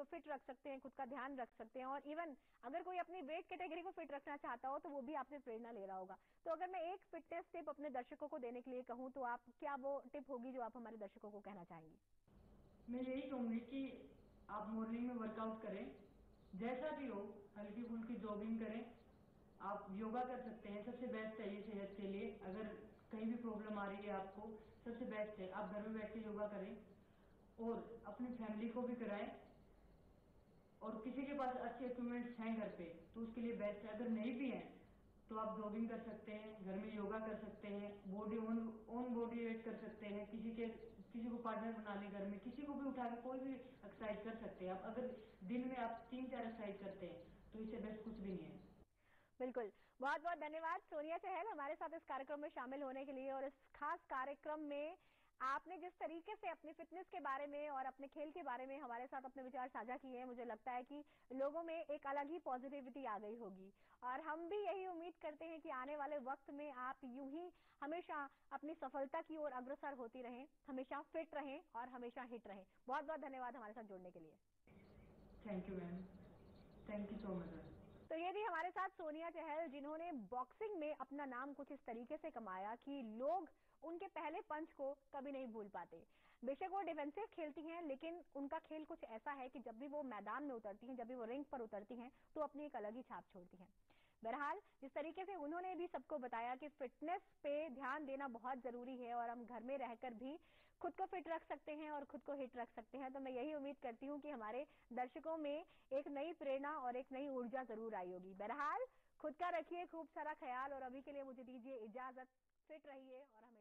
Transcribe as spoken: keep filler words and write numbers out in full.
Fit रख सकते हैं, खुद का ध्यान रख सकते हैं। और इवन अगर कोई अपनी वेट कैटेगरी को फिट रखना चाहता हो तो वो भी आपसे प्रेरणा ले रहा होगा। तो अगर मैं एक फिटनेस टिप अपने दर्शकों को देने के लिए कहूँ तो आप क्या वो टिप होगी जो आप हमारे दर्शकों को कहना चाहेंगी? मैं यही कहूंगी कि आप मॉर्निंग में वर्कआउट करें, जैसा भी हो, हल्की फुल्की जॉगिंग करें, आप योगा कर सकते हैं, सबसे बेस्ट है ये सेहत के लिए। अगर कहीं भी प्रॉब्लम आ रही है आपको, सबसे बेस्ट है आप घर में बैठ के योगा करें और अपनी फैमिली को भी कराएं। और किसी के पास अच्छे इक्विपमेंट्स हैं घर पे तो उसके लिए बेस्ट है। अगर नहीं भी है तो आप जॉगिंग कर सकते हैं, घर में योगा कर सकते हैं, body own own body weight कर सकते हैं, किसी के किसी को पार्टनर बना ले, घर में किसी को भी उठा के कोई भी एक्सरसाइज कर सकते हैं आप। अगर दिन में आप तीन चार एक्सरसाइज करते हैं तो इससे बेस्ट कुछ भी नहीं है। बिल्कुल, बहुत बहुत धन्यवाद सोनिया चहल हमारे साथ इस कार्यक्रम में शामिल होने के लिए। और इस खास कार्यक्रम में आपने जिस तरीके से अपनी फिटनेस के बारे में और अपने खेल के बारे में हमारे साथ अपने विचार साझा किए हैं, मुझे लगता है कि लोगों में एक अलग ही पॉजिटिविटी आ गई होगी। और हम भी यही उम्मीद करते हैं कि आने वाले वक्त में आप यूं ही हमेशा अपनी सफलता की ओर अग्रसर होती रहें, हमेशा फिट रहें और हमेशा हिट रहें। बहुत बहुत धन्यवाद हमारे साथ जुड़ने के लिए। Thank you ma'am, thank you so much. तो ये भी हमारे साथ सोनिया चहल, जिन्होंने बॉक्सिंग में अपना नाम कुछ इस तरीके से कमाया कि लोग उनके पहले पंच को कभी नहीं भूल पाते। बेशक वो डिफेंसिव खेलती हैं, लेकिन उनका खेल कुछ ऐसा है कि जब भी वो मैदान में उतरती हैं, जब भी वो रिंग पर उतरती हैं, तो अपनी एक अलग ही छाप छोड़ती हैं। बहरहाल, जिस तरीके से उन्होंने भी सबको बताया कि फिटनेस पे ध्यान देना बहुत जरूरी है और हम घर में रहकर भी खुद को फिट रख सकते हैं और खुद को हिट रख सकते हैं, तो मैं यही उम्मीद करती हूं कि हमारे दर्शकों में एक नई प्रेरणा और एक नई ऊर्जा जरूर आई होगी। बहरहाल, खुद का रखिए खूब सारा ख्याल और अभी के लिए मुझे दीजिए इजाजत। फिट रहिए और हमें